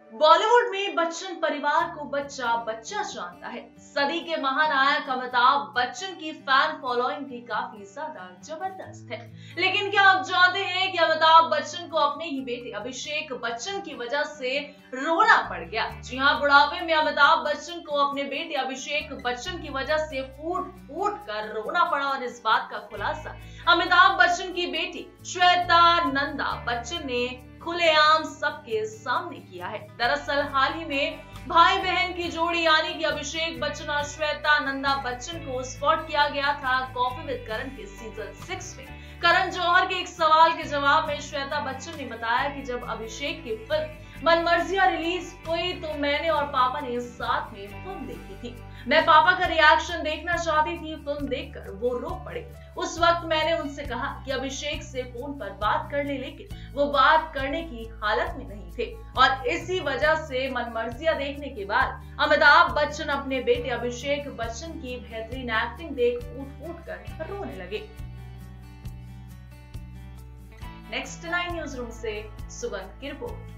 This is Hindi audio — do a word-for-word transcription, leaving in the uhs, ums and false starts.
बॉलीवुड में बच्चन परिवार को बच्चा बच्चा जानता है। सदी के महानायक अमिताभ बच्चन की फैन फॉलोइंग भी काफी ज्यादा जबरदस्त है। लेकिन क्या आप जानते हैं कि अमिताभ बच्चन को अपने ही बेटे अभिषेक बच्चन की वजह से रोना पड़ गया। जी हाँ, बुढ़ापे में अमिताभ बच्चन को अपने बेटे अभिषेक बच्चन की वजह से फूट फूट कर रोना पड़ा और इस बात का खुलासा अमिताभ बच्चन की बेटी श्वेता नंदा बच्चन ने खुलेआम सबके सामने किया है। दरअसल हाल ही में भाई बहन की जोड़ी यानी कि अभिषेक बच्चन और श्वेता नंदा बच्चन को स्पॉट किया गया था कॉफी विद करण के सीजन सिक्स में। करण जौहर के एक सवाल के जवाब में श्वेता बच्चन ने बताया कि जब अभिषेक की फिल्म मनमर्जियां रिलीज हुई तो मैंने और पापा ने साथ में फिल्म देखी थी। मैं पापा का रिएक्शन देखना चाहती थी। फिल्म देखकर वो रो पड़े। उस वक्त मैंने उनसे कहा कि अभिषेक से फोन पर बात कर ले, लेकिन वो बात करने की हालत में नहीं थे और इसी वजह से मनमर्जियां देखने के बाद अमिताभ बच्चन अपने बेटे अभिषेक बच्चन की बेहतरीन एक्टिंग देख फूट फूट कर रोने लगे। नेक्स्ट नाइन न्यूज रूम से सुगंध की रिपोर्ट।